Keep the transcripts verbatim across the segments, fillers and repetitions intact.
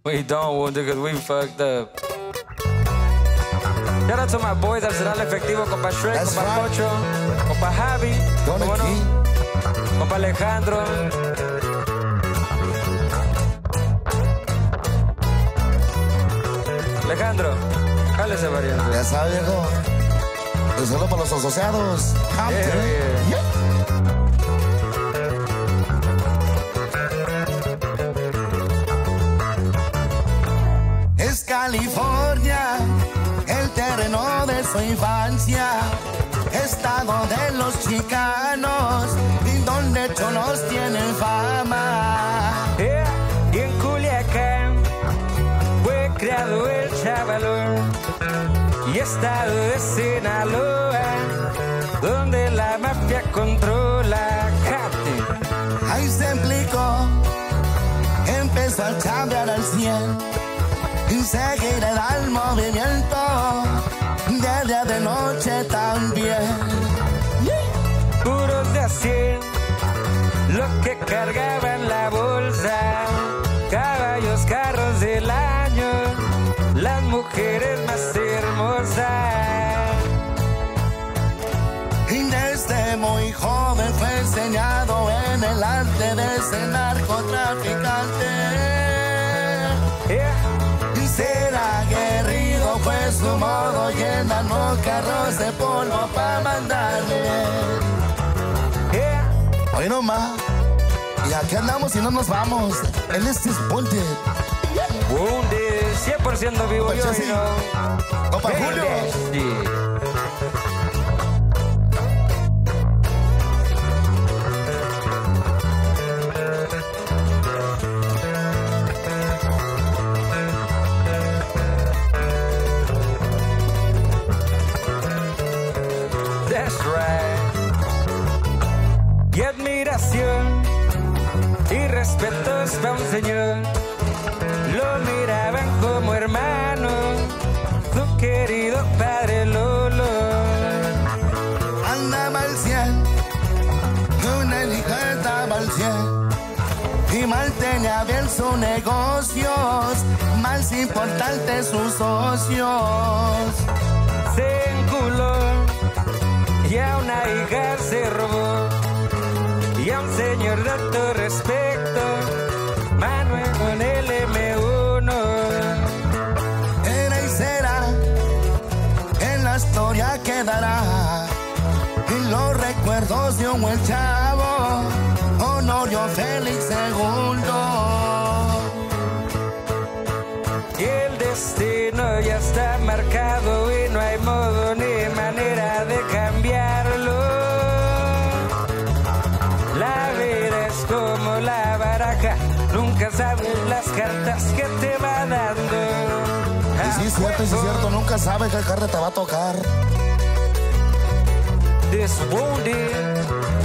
We don't, Wounded, because we fucked up. Shout out to my boys, Arsenal Efectivo, compa Shrek, That's compa right. Pocho, compa Javi, Don ¿cómo no? aquí. Compa Alejandro. Alejandro, jálese variante. Ya sabe, viejo. Es solo para los asociados. Yeah, yeah. Yeah. Es California, el terreno de su infancia, estado de los chicanos, y donde cholos tienen fama. Yeah, y en Culiacán fue creado el chavalón, y estado de Sinaloa, donde la mafia controla. Captain. Ahí se implicó, empezó a chambear al cien, y seguirá el movimiento, de día de noche también. Puros de a cien, lo que cargaba en la bolsa, caballos, carros del año, las mujeres más hermosas. Y desde muy joven fue enseñado en el arte de ser narcotraficante. Yeah. Y ser aguerrido fue su modo, llenando carros de polvo para mandarle. Yeah. Hoy nomás, y aquí andamos y no nos vamos. Él es Wounded. Wounded, cien por ciento vivo, Pues yo sí. no. Compa Julio. Sí. That's right. Y admiración y respetos para un señor. Lo miraban como hermano, su querido padre Lolo. Andaba al cien, una hija estaba al cien, y mal tenía bien sus negocios, más importantes sus socios. Se enculó y a una hija se robó, y a un señor de alto respeto, Manuel con el eme uno. Era y será, en la historia quedará, en los recuerdos de un buen chavo, Honorio Félix segundo. Y el destino ya está marcado y no hay modo ni manera de cambiarlo. La vida es como la baraja, nunca sabes las cartas que te va dando. Y sí es cierto, y sí es cierto, nunca sabes qué carne te va a tocar. This Wounded.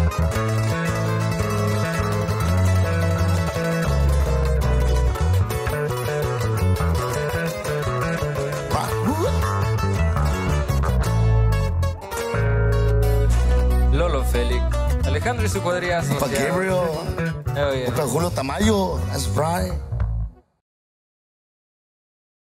Lolo Félix, Alejandro y su cuadrilla Pa' asociada. Gabriel, Oh, yeah. pa' Julio Tamayo, that's right.